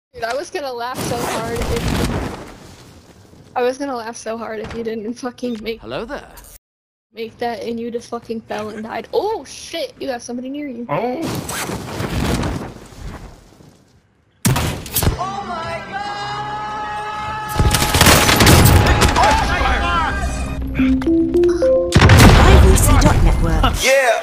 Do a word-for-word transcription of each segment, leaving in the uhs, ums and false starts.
Dude, I was gonna laugh so hard if I was gonna laugh so hard if you didn't fucking make Hello there. make that and you just fucking fell and died. Oh shit! You have somebody near you. Oh. Oh my god! Network. Yeah.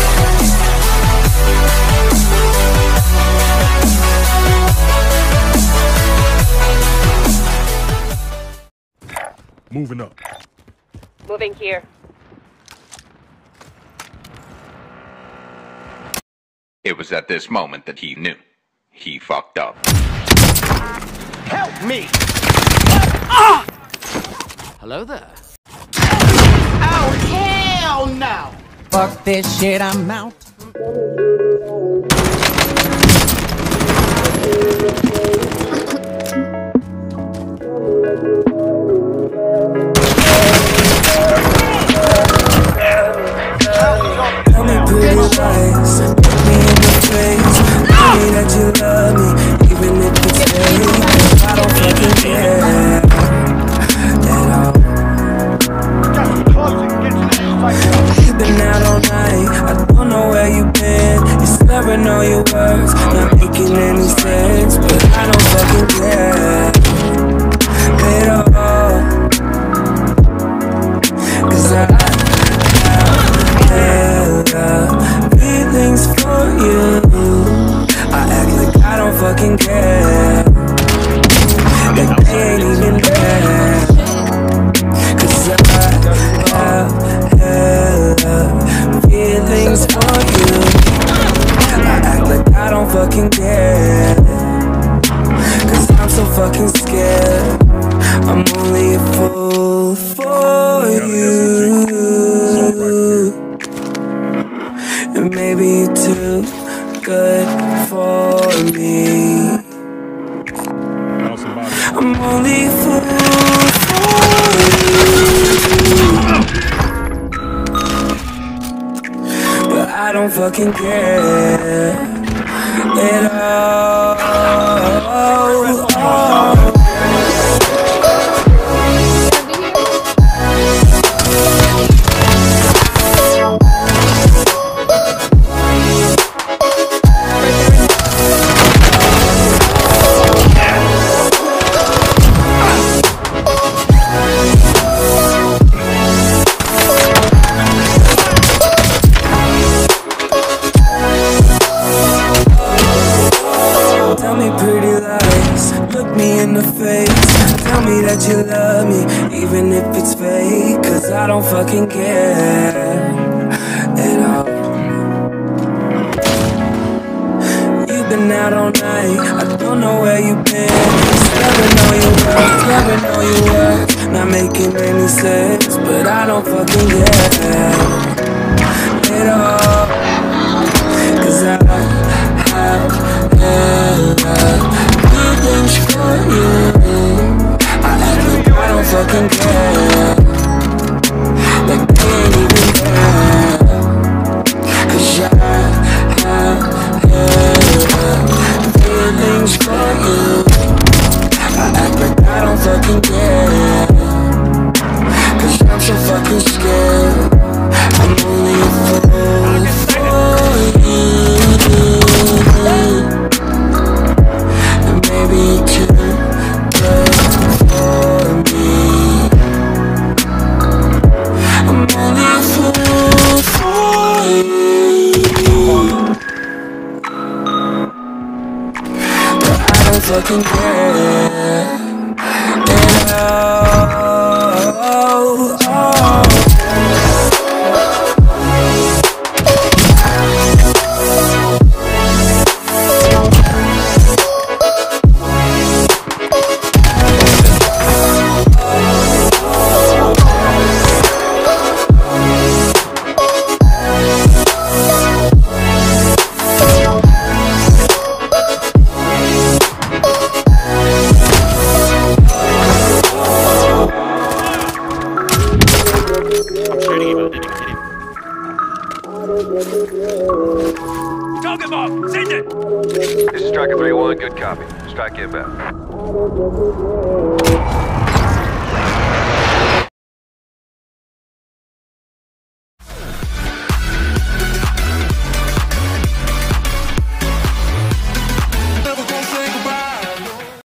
Moving up. Moving here. It was at this moment that he knew. He fucked up. Help me! Ah! Hello there. Oh, hell no! Fuck this shit, I'm out. Tell me pretty lies, look me in the face. Tell me that you love me, even if it's fake. I don't fucking care at all. You've been out all night, I don't know where you've been. You're slurring all your words, not making any sense. But I don't fucking care at all. Cause I feelings for you. I act like I don't fucking care. Like they ain't even there. Cause I have hella feelings for you. I act like I don't fucking care. Cause I'm so fucking scared. I'm only a fool for you. And maybe you're too good for me. I'm only a fool for you. But I don't fucking care at all. That you love me, even if it's fake. Cause I don't fucking care at all. You've been out all night, I don't know where you've been. Just never know your words, never know your words. Not making any sense, but I don't fucking care at all. Cause I have hella feelings for you. I don't fucking care. Like they ain't even there. Cause I have hella feelings for you. I act like I don't fucking care. Cause I'm so fucking scared. I'm only a fool for you. And maybe too good for me. I'm only a fool for you. But I don't fucking care at all. Copy. Strike inbound.